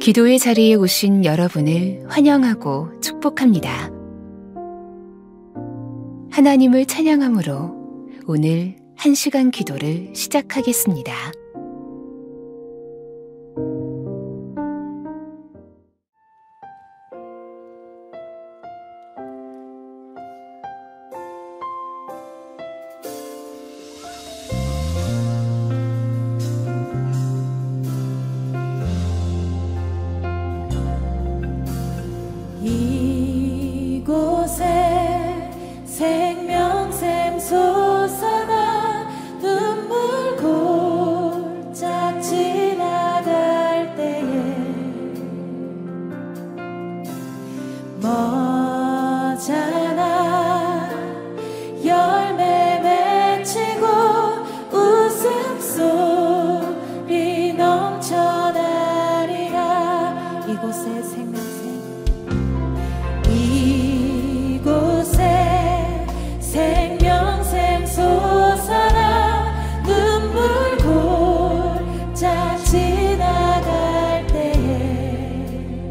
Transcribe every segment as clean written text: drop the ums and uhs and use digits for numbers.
기도의 자리에 오신 여러분을 환영하고 축복합니다. 하나님을 찬양함으로 오늘 1시간 기도를 시작하겠습니다. 이곳에 생명샘 솟아나 눈물 골짝 지나갈 때에 머잖아 열매 맺히고 웃음소리 넘쳐나리라. 이곳에 생명샘 솟아나 눈물 골짝 지나갈 때에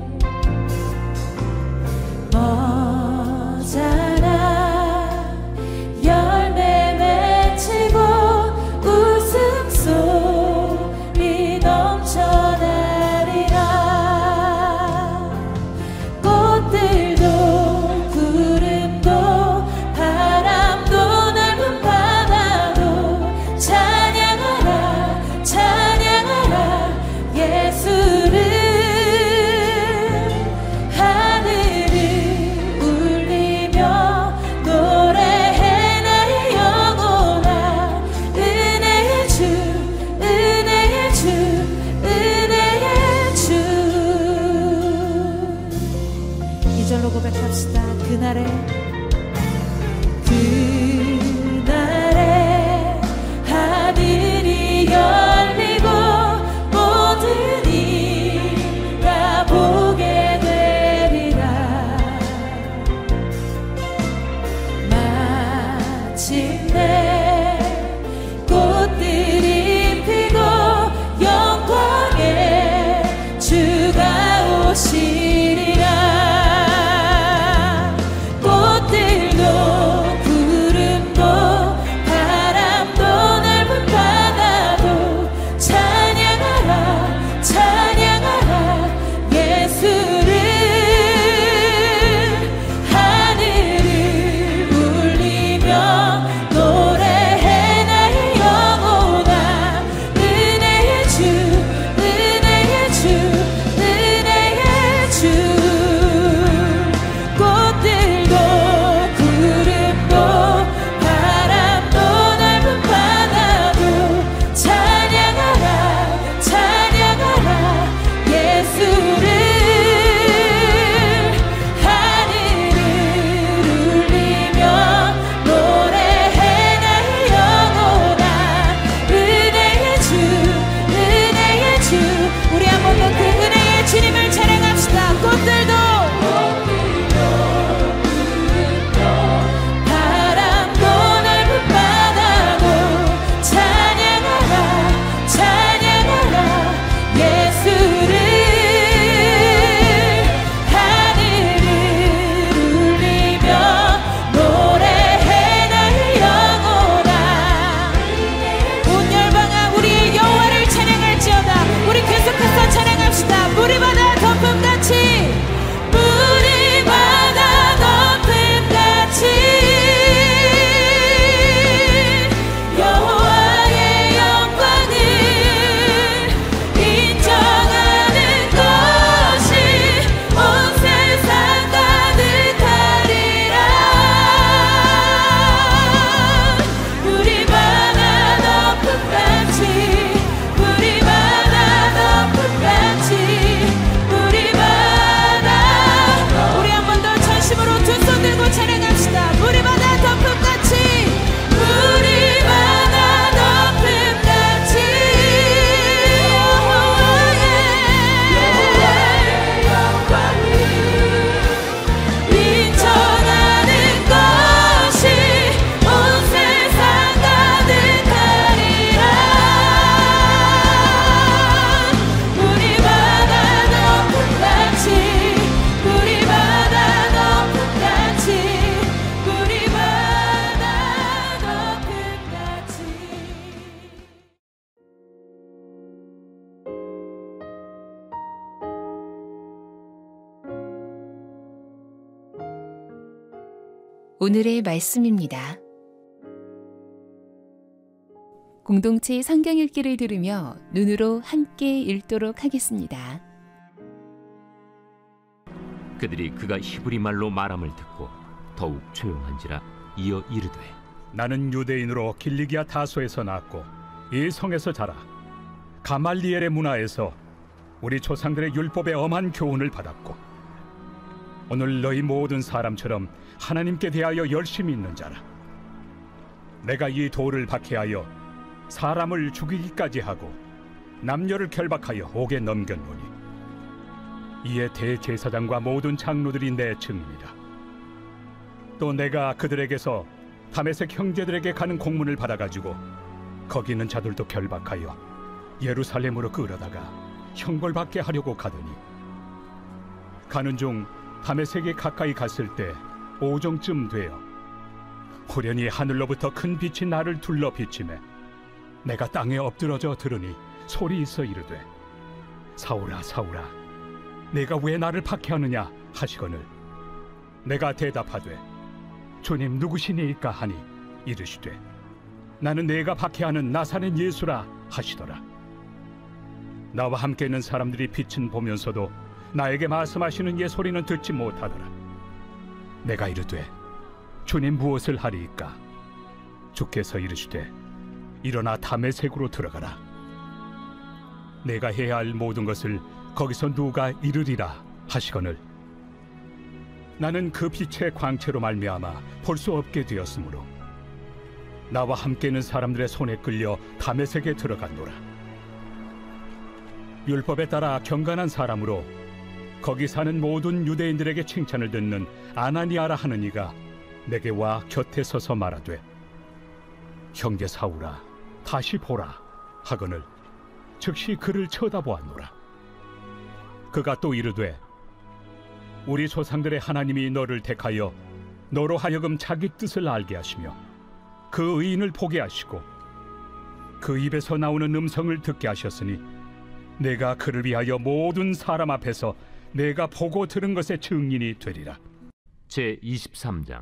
머잖아 열매 맺히고 웃음소리 넘쳐나리라. 꽃들도 구름도 바람도 넓은 바다도 찬양하라 찬양하라 예수를. 하늘을 울리며 노래해 나의 영혼아. 은혜의 주 은혜의 주 은혜의 주. 이절로 고백합시다. 그날에 하늘이 열리고 모든 이가 보게 되리라. 마침내 꽃들이 피고 영광의 주가 오시리라. 꽃들도 구름도 바람도 넓은 바다도 찬양하라 찬양하라 예수를. 하늘을 울리며 노래 오늘의 말씀입니다. 공동체 성경 읽기를 들으며 눈으로 함께 읽도록 하겠습니다. 그들이 그가 히브리 말로 말함을 듣고 더욱 조용한지라 이어 이르되 나는 유대인으로 길리기아 다소에서 낳았고 이 성에서 자라 가말리엘의 문화에서 우리 조상들의 율법의 엄한 교훈을 받았고 오늘 너희 모든 사람처럼 하나님께 대하여 열심히 있는 자라. 내가 이 돌을 박해하여 사람을 죽이기까지 하고 남녀를 결박하여 옥에 넘겼노니 이에 대제사장과 모든 장로들이 내 증인이라. 또 내가 그들에게서 다메섹 형제들에게 가는 공문을 받아가지고 거기 있는 자들도 결박하여 예루살렘으로 끌어다가 형벌받게 하려고 가더니 가는 중 다메섹에 가까이 갔을 때 오정쯤 되어 호련히 하늘로부터 큰 빛이 나를 둘러 비치매 내가 땅에 엎드러져 들으니 소리 있어 이르되 사울아 사울아 내가 왜 나를 박해하느냐 하시거늘 내가 대답하되 주님 누구시니이까 하니 이르시되 나는 내가 박해하는 나사렛 예수라 하시더라. 나와 함께 있는 사람들이 빛은 보면서도 나에게 말씀하시는 예 소리는 듣지 못하더라. 내가 이르되 주님 무엇을 하리이까? 주께서 이르시되 일어나 다메섹으로 들어가라. 내가 해야 할 모든 것을 거기서 누가 이르리라 하시거늘 나는 그 빛의 광채로 말미암아 볼 수 없게 되었으므로 나와 함께 있는 사람들의 손에 끌려 다메섹에 들어갔노라. 율법에 따라 경건한 사람으로 거기 사는 모든 유대인들에게 칭찬을 듣는 아나니아라 하는 이가 내게 와 곁에 서서 말하되 형제 사울아 다시 보라 하거늘 즉시 그를 쳐다보았노라. 그가 또 이르되 우리 조상들의 하나님이 너를 택하여 너로 하여금 자기 뜻을 알게 하시며 그 의인을 보게 하시고 그 입에서 나오는 음성을 듣게 하셨으니 내가 그를 위하여 모든 사람 앞에서 내가 보고 들은 것의 증인이 되리라. 제23장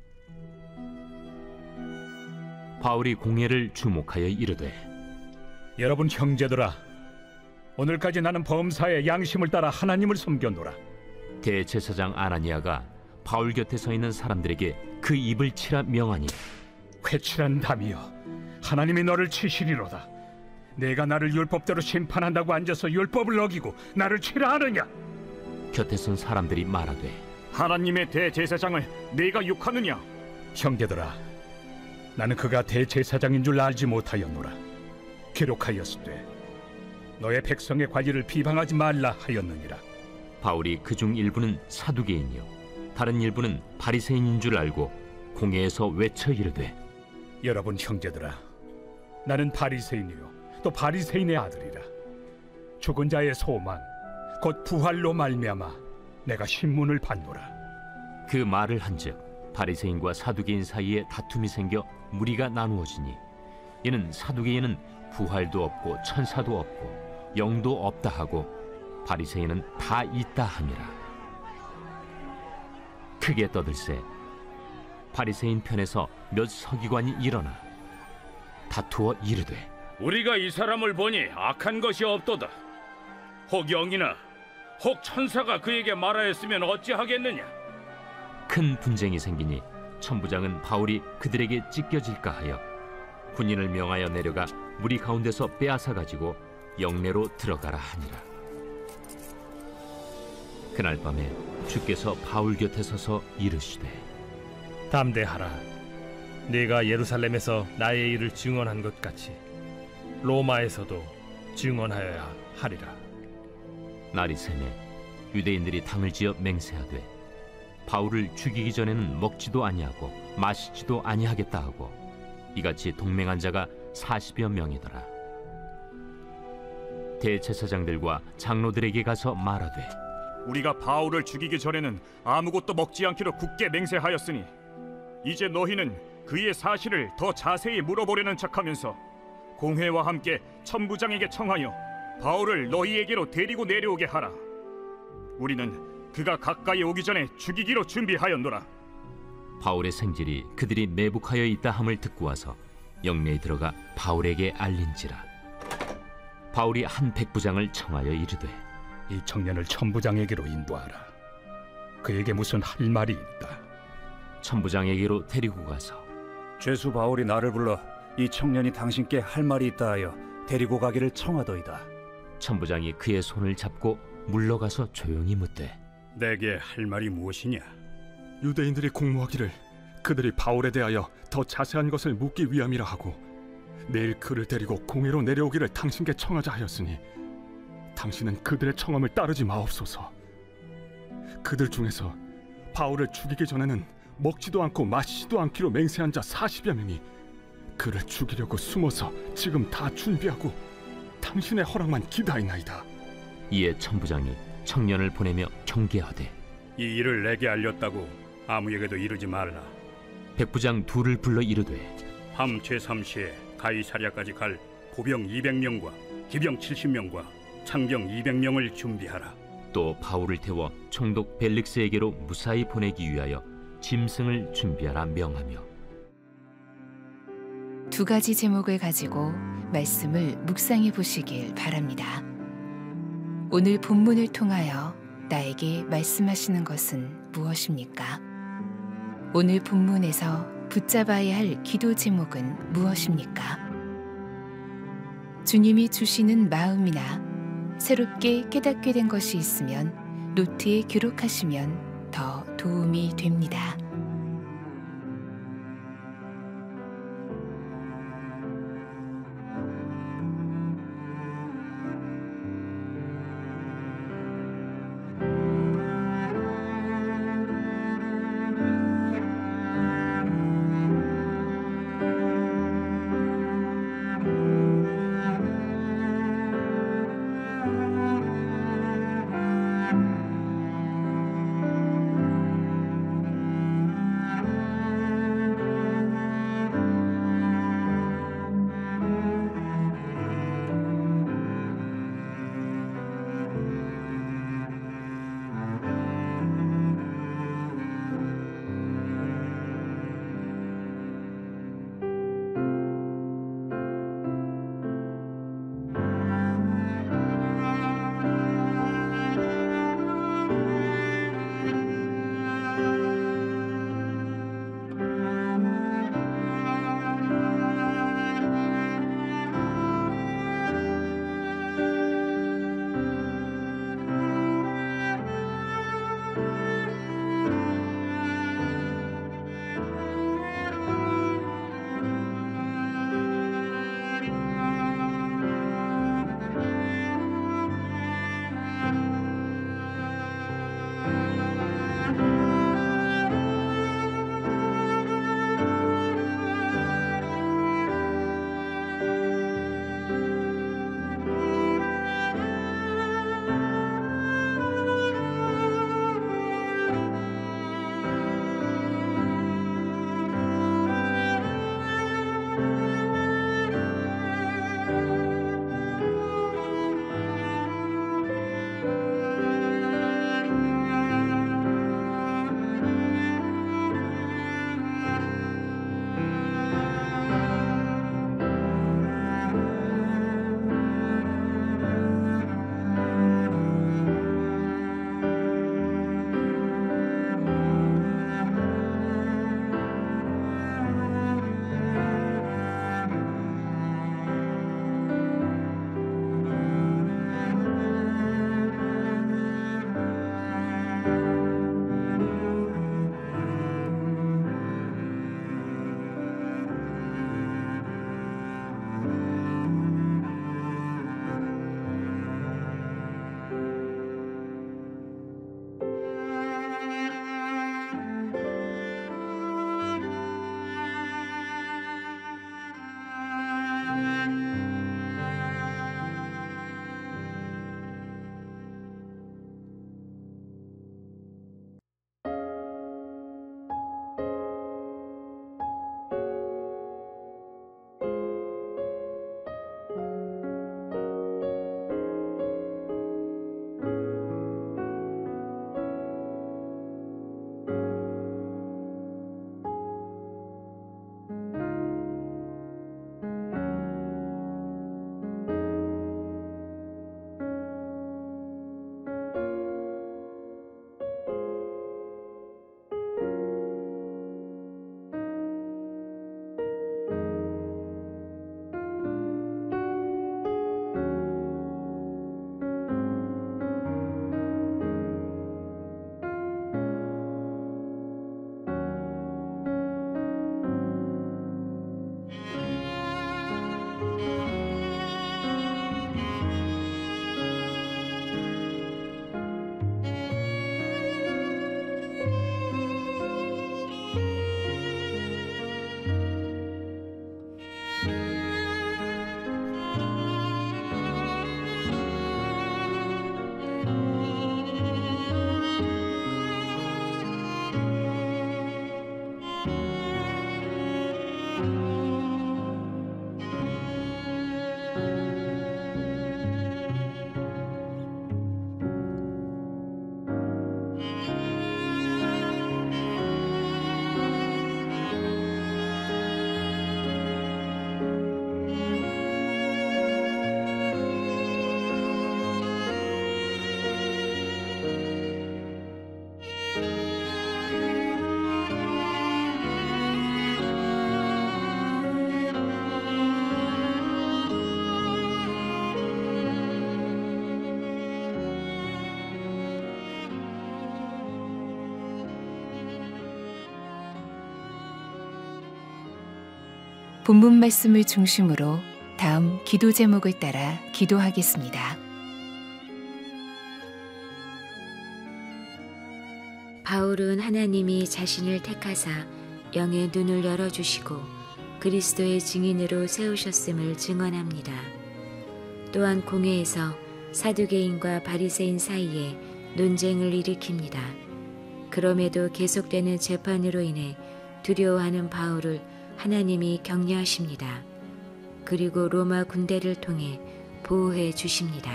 바울이 공회를 주목하여 이르되 여러분 형제들아 오늘까지 나는 범사의 양심을 따라 하나님을 섬겼노라. 대제사장 아나니아가 바울 곁에 서 있는 사람들에게 그 입을 치라 명하니 회칠한 담이여 하나님이 너를 치시리로다. 내가 나를 율법대로 심판한다고 앉아서 율법을 어기고 나를 치라 하느냐? 곁에 선 사람들이 말하되 하나님의 대제사장을 네가 욕하느냐? 형제들아 나는 그가 대제사장인 줄 알지 못하였노라. 기록하였으되 너의 백성의 관리를 비방하지 말라 하였느니라. 바울이 그중 일부는 사두개인이요 다른 일부는 바리새인인 줄 알고 공회에서 외쳐 이르되 여러분 형제들아 나는 바리새인이요 또 바리새인의 아들이라. 죽은 자의 소망 곧 부활로 말미암아 내가 신문을 받노라. 그 말을 한즉 바리새인과 사두개인 사이에 다툼이 생겨 무리가 나누어지니 이는 사두개인은 부활도 없고 천사도 없고 영도 없다 하고 바리새인은 다 있다 함이라. 크게 떠들세 바리새인 편에서 몇 서기관이 일어나 다투어 이르되 우리가 이 사람을 보니 악한 것이 없도다. 혹 영이나 혹 천사가 그에게 말하였으면 어찌하겠느냐? 큰 분쟁이 생기니 천부장은 바울이 그들에게 찢겨질까 하여 군인을 명하여 내려가 무리 가운데서 빼앗아 가지고 영내로 들어가라 하니라. 그날 밤에 주께서 바울 곁에 서서 이르시되 담대하라. 네가 예루살렘에서 나의 일을 증언한 것 같이 로마에서도 증언하여야 하리라. 날이 새매 유대인들이 당을 지어 맹세하되 바울을 죽이기 전에는 먹지도 아니하고 마시지도 아니하겠다 하고 이같이 동맹한 자가 40여 명이더라. 대제사장들과 장로들에게 가서 말하되 우리가 바울을 죽이기 전에는 아무것도 먹지 않기로 굳게 맹세하였으니 이제 너희는 그의 사실을 더 자세히 물어보려는 척하면서 공회와 함께 천부장에게 청하여 바울을 너희에게로 데리고 내려오게 하라. 우리는 그가 가까이 오기 전에 죽이기로 준비하였노라. 바울의 생질이 그들이 매복하여 있다 함을 듣고 와서 영내에 들어가 바울에게 알린지라. 바울이 한 백부장을 청하여 이르되 이 청년을 천부장에게로 인도하라. 그에게 무슨 할 말이 있다. 천부장에게로 데리고 가서 죄수 바울이 나를 불러 이 청년이 당신께 할 말이 있다 하여 데리고 가기를 청하더이다. 천부장이 그의 손을 잡고 물러가서 조용히 묻되 내게 할 말이 무엇이냐? 유대인들이 공모하기를 그들이 바울에 대하여 더 자세한 것을 묻기 위함이라 하고 내일 그를 데리고 공회로 내려오기를 당신께 청하자 하였으니 당신은 그들의 청함을 따르지 마옵소서. 그들 중에서 바울을 죽이기 전에는 먹지도 않고 마시지도 않기로 맹세한 자 40여 명이 그를 죽이려고 숨어서 지금 다 준비하고 당신의 허락만 기다리나이다. 이에 천부장이 청년을 보내며 경계하되 이 일을 내게 알렸다고 아무에게도 이르지 말라. 백부장 둘을 불러 이르되 함 제3시에 가이사랴까지 갈 보병 200명과 기병 70명과 창병 200명을 준비하라. 또 바울을 태워 총독 벨릭스에게로 무사히 보내기 위하여 짐승을 준비하라 명하며. 두 가지 제목을 가지고 말씀을 묵상해 보시길 바랍니다. 오늘 본문을 통하여 나에게 말씀하시는 것은 무엇입니까? 오늘 본문에서 붙잡아야 할 기도 제목은 무엇입니까? 주님이 주시는 마음이나 새롭게 깨닫게 된 것이 있으면 노트에 기록하시면 더 도움이 됩니다. 본문 말씀을 중심으로 다음 기도 제목을 따라 기도하겠습니다. 바울은 하나님이 자신을 택하사 영의 눈을 열어주시고 그리스도의 증인으로 세우셨음을 증언합니다. 또한 공회에서 사두개인과 바리새인 사이에 논쟁을 일으킵니다. 그럼에도 계속되는 재판으로 인해 두려워하는 바울을 하나님이 격려하십니다. 그리고 로마 군대를 통해 보호해 주십니다.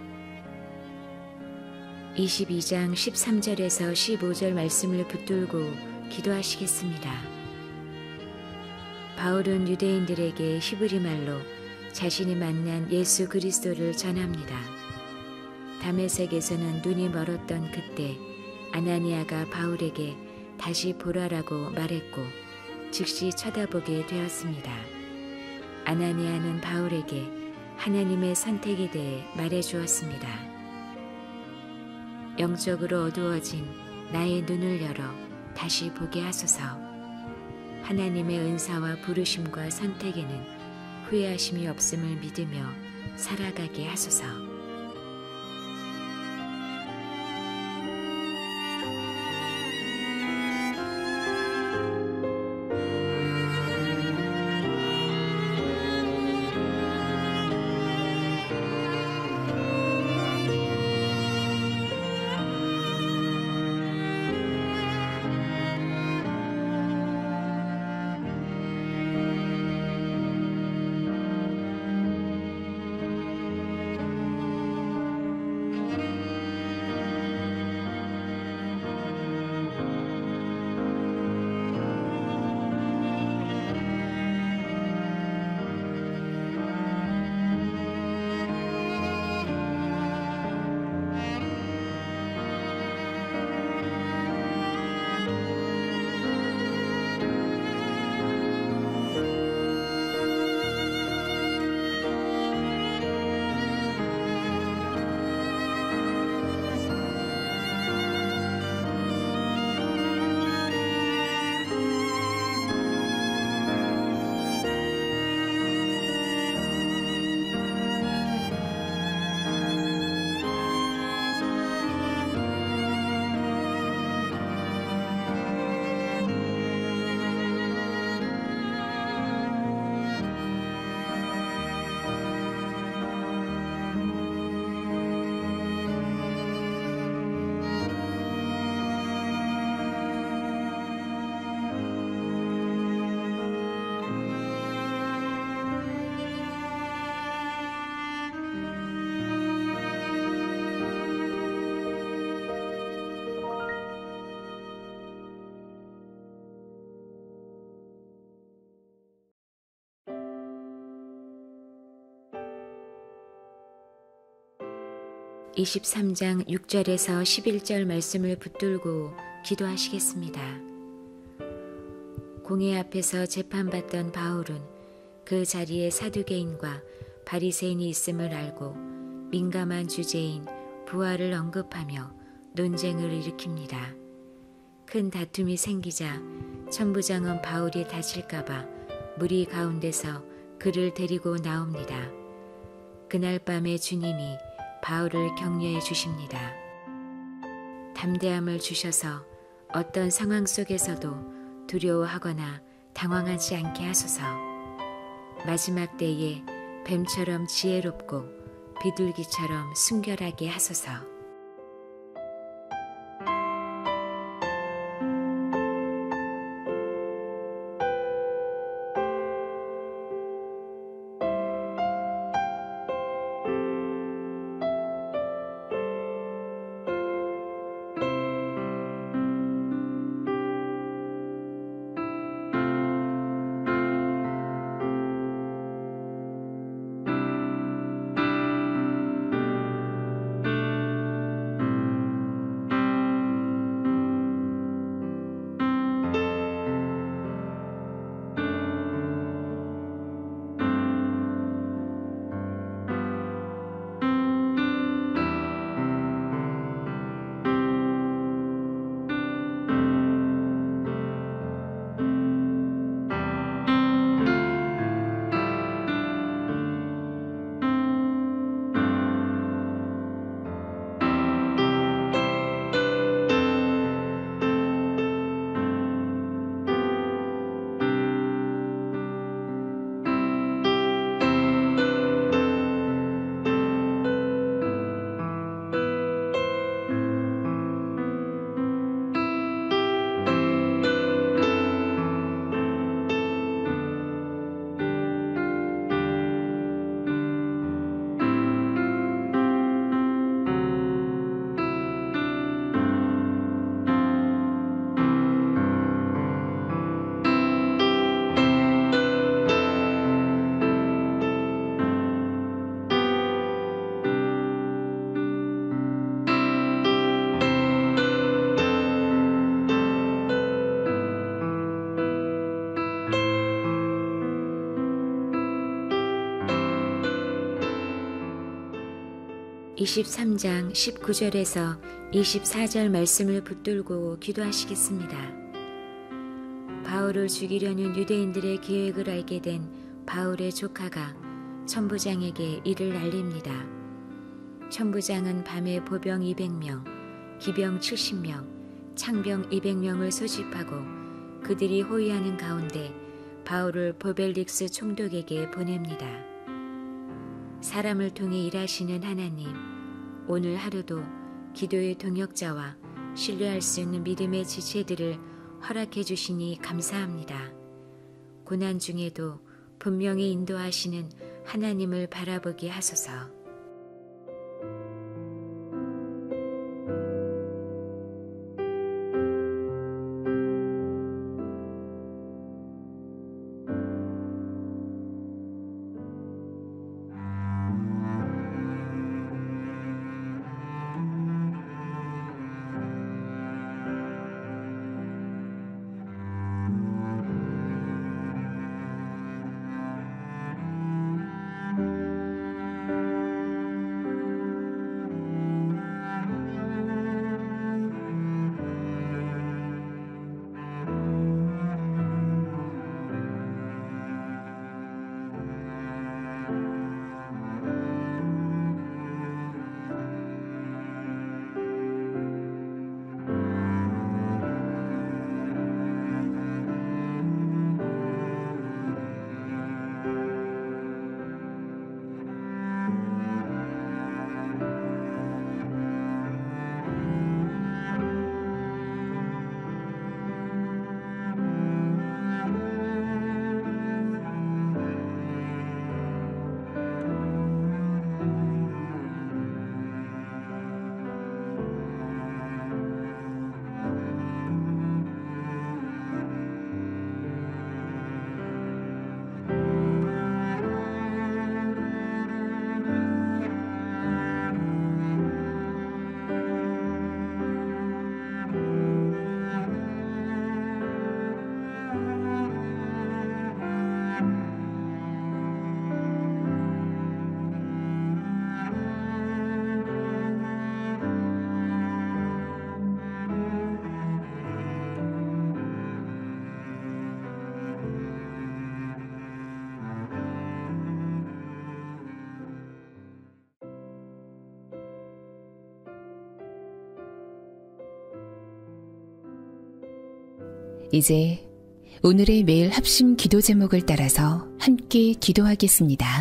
22장 13절에서 15절 말씀을 붙들고 기도하시겠습니다. 바울은 유대인들에게 히브리 말로 자신이 만난 예수 그리스도를 전합니다. 다메섹에서는 눈이 멀었던 그때 아나니아가 바울에게 다시 보라라고 말했고 즉시 쳐다보게 되었습니다. 아나니아는 바울에게 하나님의 선택에 대해 말해 주었습니다. 영적으로 어두워진 나의 눈을 열어 다시 보게 하소서. 하나님의 은사와 부르심과 선택에는 후회하심이 없음을 믿으며 살아가게 하소서. (23장 6절에서 11절) 말씀을 붙들고 기도하시겠습니다. 공회 앞에서 재판받던 바울은 그 자리에 사두개인과 바리새인이 있음을 알고 민감한 주제인 부활을 언급하며 논쟁을 일으킵니다. 큰 다툼이 생기자 천부장은 바울이 다칠까봐 무리 가운데서 그를 데리고 나옵니다. 그날 밤에 주님이 바울을 격려해 주십니다. 담대함을 주셔서 어떤 상황 속에서도 두려워하거나 당황하지 않게 하소서. 마지막 때에 뱀처럼 지혜롭고 비둘기처럼 순결하게 하소서. 23장 19절에서 24절 말씀을 붙들고 기도하시겠습니다. 바울을 죽이려는 유대인들의 계획을 알게 된 바울의 조카가 천부장에게 이를 알립니다. 천부장은 밤에 보병 200명, 기병 70명, 창병 200명을 소집하고 그들이 호위하는 가운데 바울을 보벨릭스 총독에게 보냅니다. 사람을 통해 일하시는 하나님, 오늘 하루도 기도의 동역자와 신뢰할 수 있는 믿음의 지체들을 허락해 주시니 감사합니다. 고난 중에도 분명히 인도하시는 하나님을 바라보게 하소서. 이제 오늘의 매일 합심 기도 제목을 따라서 함께 기도하겠습니다.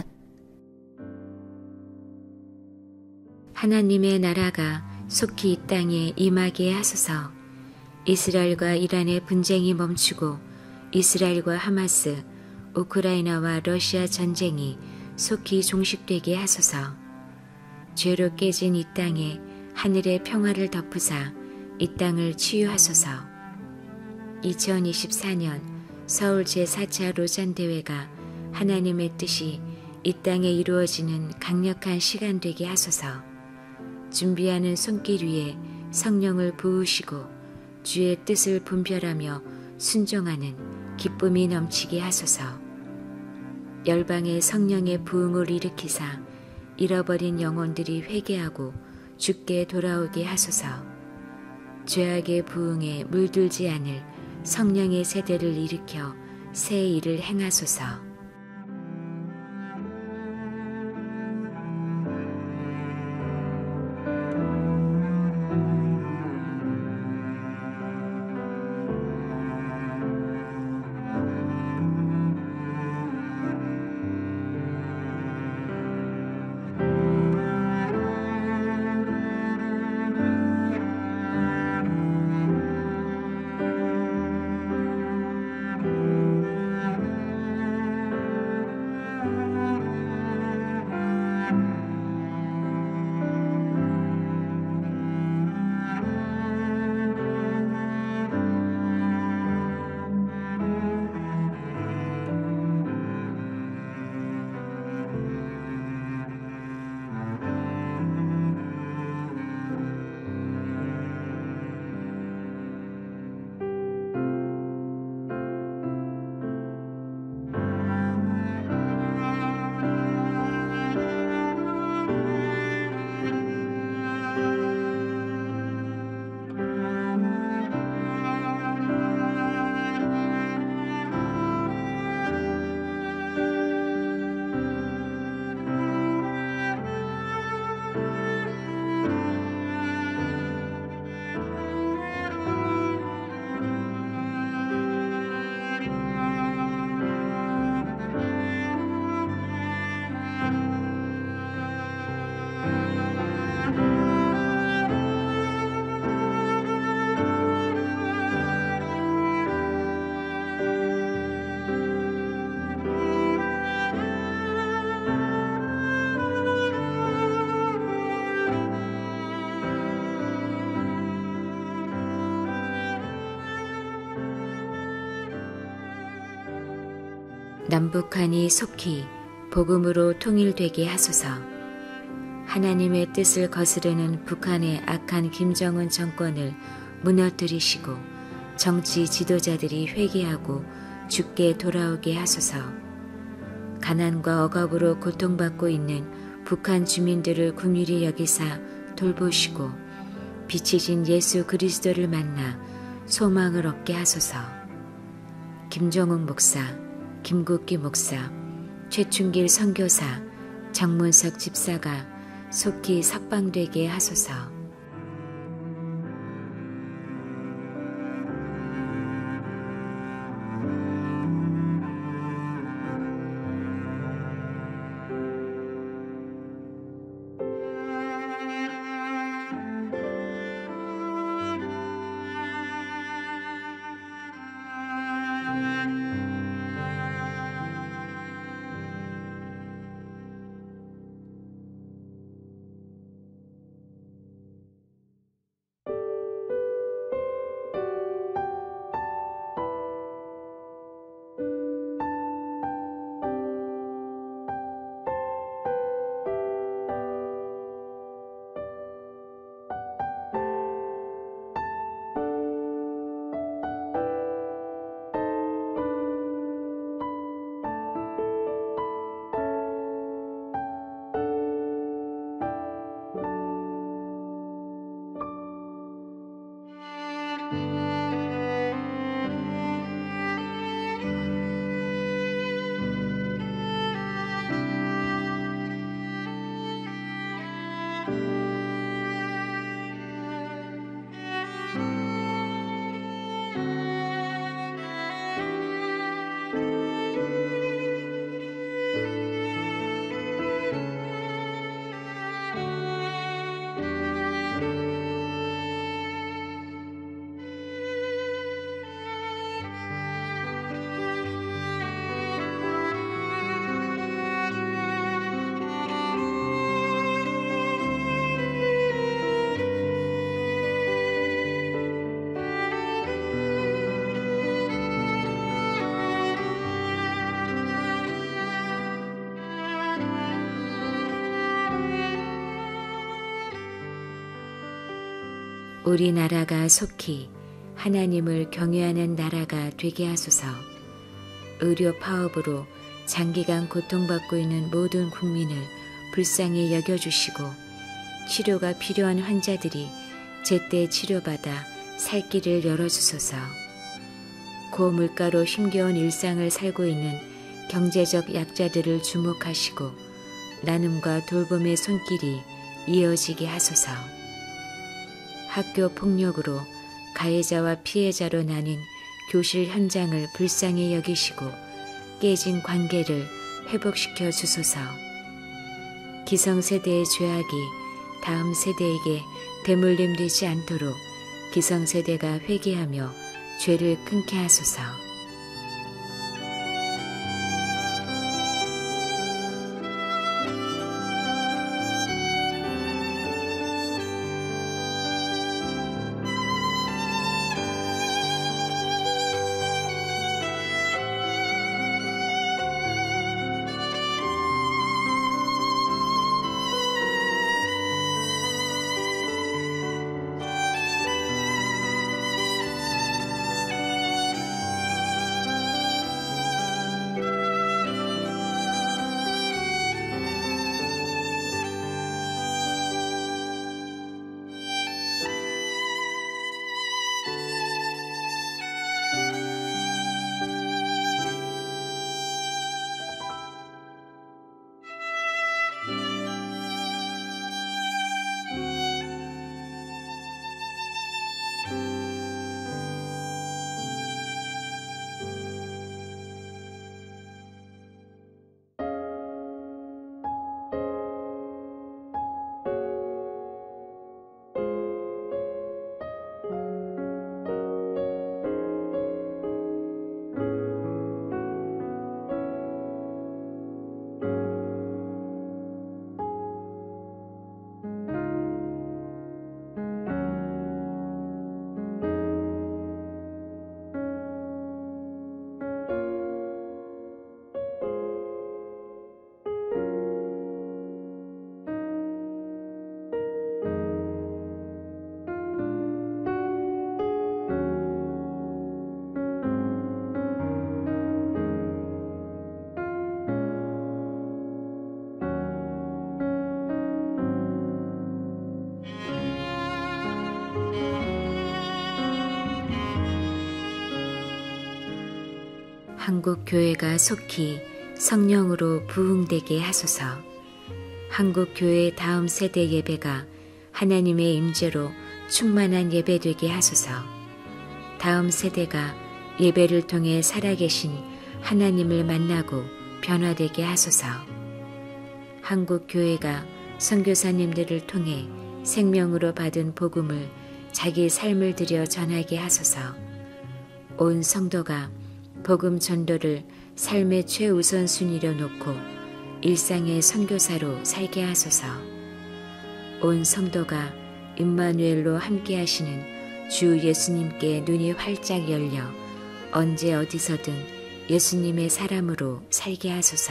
하나님의 나라가 속히 이 땅에 임하게 하소서. 이스라엘과 이란의 분쟁이 멈추고 이스라엘과 하마스, 우크라이나와 러시아 전쟁이 속히 종식되게 하소서. 죄로 깨진 이 땅에 하늘의 평화를 덮으사 이 땅을 치유하소서. 2024년 서울 제4차 로잔대회가 하나님의 뜻이 이 땅에 이루어지는 강력한 시간 되게 하소서. 준비하는 손길 위에 성령을 부으시고 주의 뜻을 분별하며 순종하는 기쁨이 넘치게 하소서. 열방의 성령의 부흥을 일으키사 잃어버린 영혼들이 회개하고 주께 돌아오게 하소서. 죄악의 부흥에 물들지 않을 성령의 세대를 일으켜 새 일을 행하소서. 남북한이 속히 복음으로 통일되게 하소서. 하나님의 뜻을 거스르는 북한의 악한 김정은 정권을 무너뜨리시고 정치 지도자들이 회개하고 주께 돌아오게 하소서. 가난과 억압으로 고통받고 있는 북한 주민들을 긍휼히 여기사 돌보시고 빛이신 예수 그리스도를 만나 소망을 얻게 하소서. 김종욱 목사, 김국기 목사, 최충길 선교사, 정문석 집사가 속히 석방되게 하소서. 우리나라가 속히 하나님을 경외하는 나라가 되게 하소서. 의료 파업으로 장기간 고통받고 있는 모든 국민을 불쌍히 여겨주시고 치료가 필요한 환자들이 제때 치료받아 살 길을 열어주소서. 고물가로 힘겨운 일상을 살고 있는 경제적 약자들을 주목하시고 나눔과 돌봄의 손길이 이어지게 하소서. 학교 폭력으로 가해자와 피해자로 나뉜 교실 현장을 불쌍히 여기시고 깨진 관계를 회복시켜 주소서. 기성세대의 죄악이 다음 세대에게 대물림 되지 않도록 기성세대가 회개하며 죄를 끊게 하소서. 한국 교회가 속히 성령으로 부흥되게 하소서. 한국 교회의 다음 세대 예배가 하나님의 임재로 충만한 예배 되게 하소서. 다음 세대가 예배를 통해 살아계신 하나님을 만나고 변화되게 하소서. 한국 교회가 선교사님들을 통해 생명으로 받은 복음을 자기 삶을 들여 전하게 하소서. 온 성도가 복음 전도를 삶의 최우선순위로 놓고 일상의 선교사로 살게 하소서. 온 성도가 임마누엘로 함께 하시는 주 예수님께 눈이 활짝 열려 언제 어디서든 예수님의 사람으로 살게 하소서.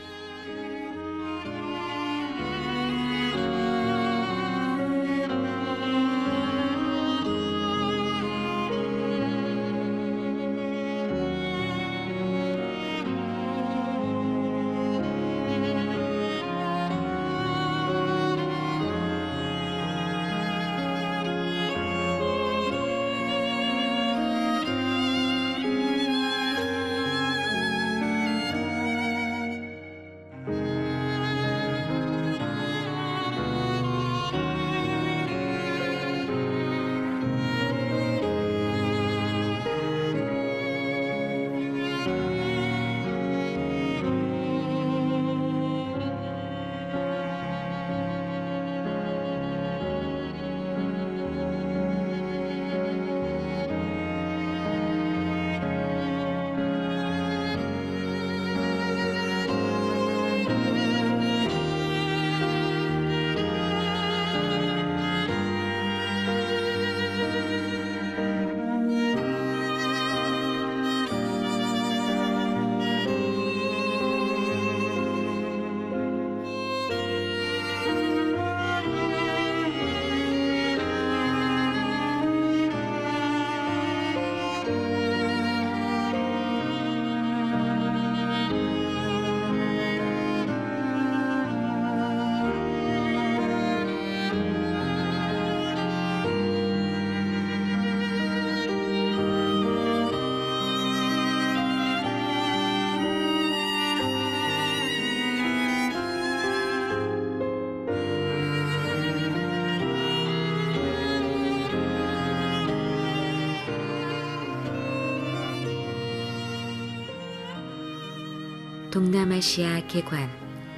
동남아시아 개관.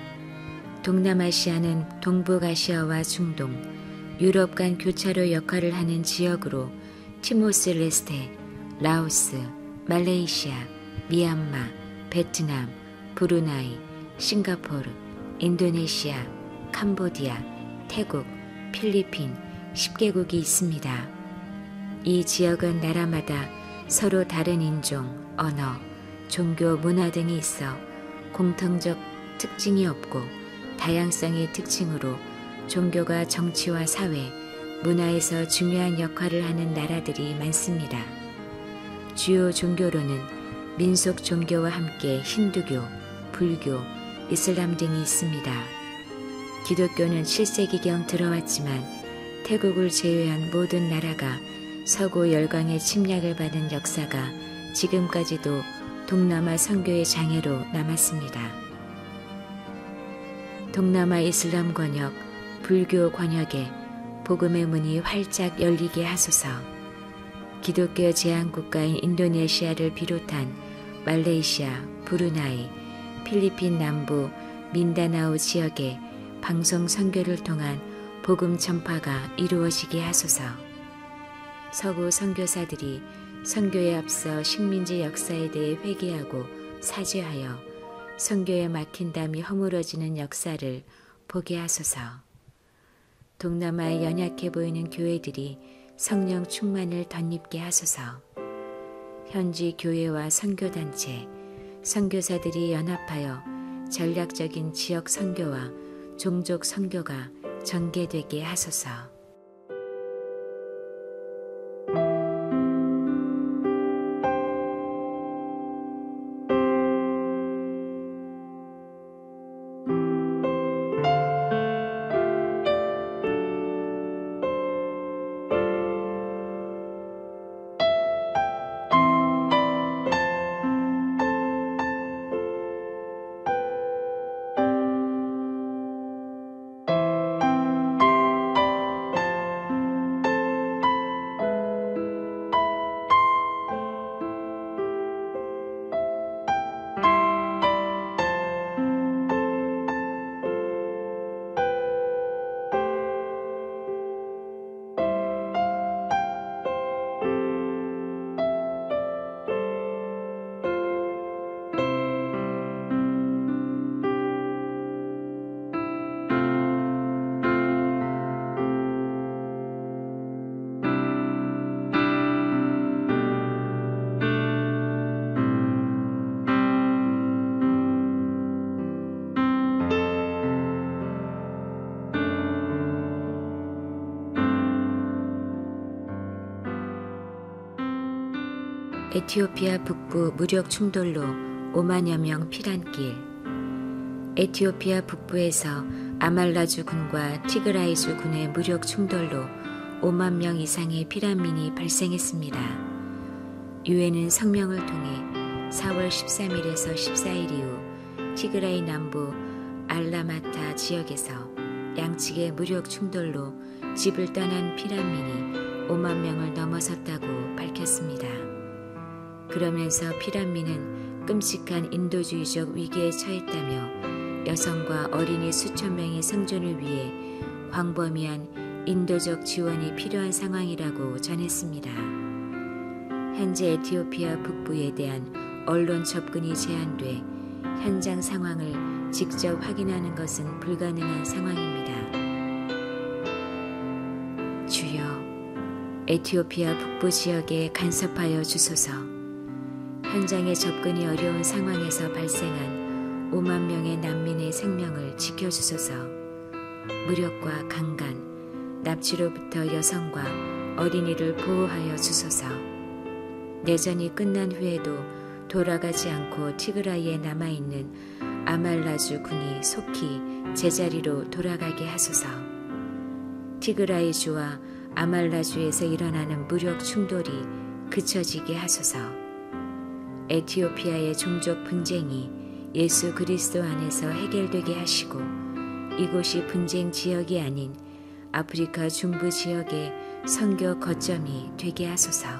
동남아시아는 동북아시아와 중동, 유럽 간 교차로 역할을 하는 지역으로 티모스 레스테, 라오스, 말레이시아, 미얀마, 베트남, 브루나이, 싱가포르, 인도네시아, 캄보디아, 태국, 필리핀 10개국이 있습니다. 이 지역은 나라마다 서로 다른 인종, 언어, 종교, 문화 등이 있어 공통적 특징이 없고 다양성의 특징으로 종교가 정치와 사회, 문화에서 중요한 역할을 하는 나라들이 많습니다. 주요 종교로는 민속 종교와 함께 힌두교, 불교, 이슬람 등이 있습니다. 기독교는 7세기경 들어왔지만 태국을 제외한 모든 나라가 서구 열강의 침략을 받은 역사가 지금까지도 동남아 선교의 장애로 남았습니다. 동남아 이슬람 권역, 불교 권역에 복음의 문이 활짝 열리게 하소서. 기독교 제한국가인 인도네시아를 비롯한 말레이시아, 브루나이, 필리핀 남부 민다나오 지역에 방송 선교를 통한 복음 전파가 이루어지게 하소서. 서구 선교사들이 선교에 앞서 식민지 역사에 대해 회개하고 사죄하여 선교에 막힌 담이 허물어지는 역사를 보게 하소서. 동남아의 연약해 보이는 교회들이 성령 충만을 덧입게 하소서. 현지 교회와 선교단체, 선교사들이 연합하여 전략적인 지역 선교와 종족 선교가 전개되게 하소서. 에티오피아 북부 무력 충돌로 5만여 명 피난길. 에티오피아 북부에서 아말라주 군과 티그라이주 군의 무력 충돌로 5만 명 이상의 피난민이 발생했습니다. 유엔은 성명을 통해 4월 13일에서 14일 이후 티그라이 남부 알라마타 지역에서 양측의 무력 충돌로 집을 떠난 피난민이 5만 명을 넘어섰다고 밝혔습니다. 그러면서 피난민은 끔찍한 인도주의적 위기에 처했다며 여성과 어린이 수천 명의 생존을 위해 광범위한 인도적 지원이 필요한 상황이라고 전했습니다. 현재 에티오피아 북부에 대한 언론 접근이 제한돼 현장 상황을 직접 확인하는 것은 불가능한 상황입니다. 주여, 에티오피아 북부 지역에 간섭하여 주소서. 현장에 접근이 어려운 상황에서 발생한 5만 명의 난민의 생명을 지켜주소서. 무력과 강간, 납치로부터 여성과 어린이를 보호하여 주소서. 내전이 끝난 후에도 돌아가지 않고 티그라이에 남아있는 아말라주 군이 속히 제자리로 돌아가게 하소서. 티그라이주와 아말라주에서 일어나는 무력 충돌이 그쳐지게 하소서. 에티오피아의 종족 분쟁이 예수 그리스도 안에서 해결되게 하시고 이곳이 분쟁 지역이 아닌 아프리카 중부 지역의 선교 거점이 되게 하소서.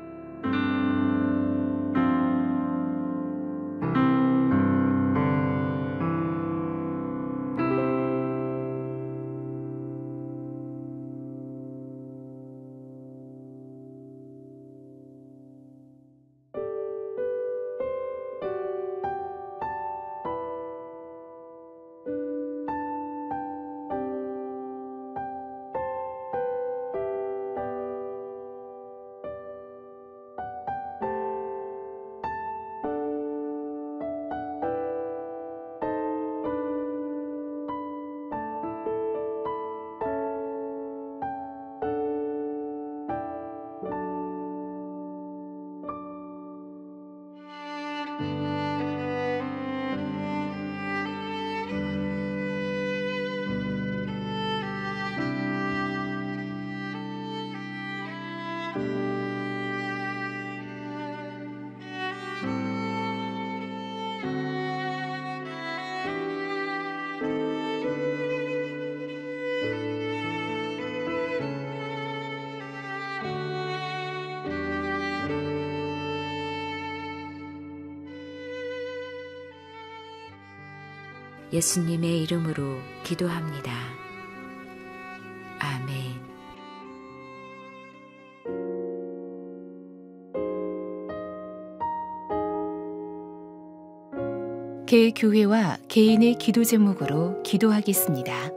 예수님의 이름으로 기도합니다. 아멘. 개교회와 개인의 기도 제목으로 기도하겠습니다.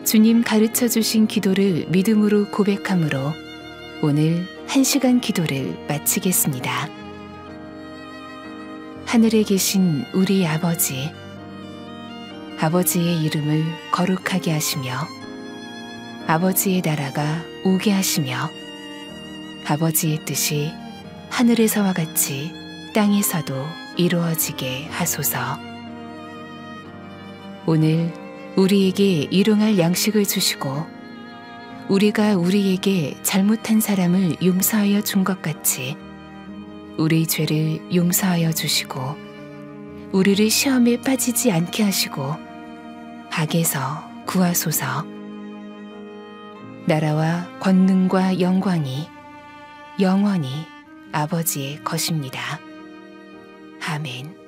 주님 가르쳐 주신 기도를 믿음으로 고백함으로 오늘 1시간 기도를 마치겠습니다. 하늘에 계신 우리 아버지, 아버지의 이름을 거룩하게 하시며 아버지의 나라가 오게 하시며 아버지의 뜻이 하늘에서와 같이 땅에서도 이루어지게 하소서. 오늘 우리에게 일용할 양식을 주시고 우리가 우리에게 잘못한 사람을 용서하여 준 것 같이 우리 죄를 용서하여 주시고 우리를 시험에 빠지지 않게 하시고 악에서 구하소서. 나라와 권능과 영광이 영원히 아버지의 것입니다. 아멘.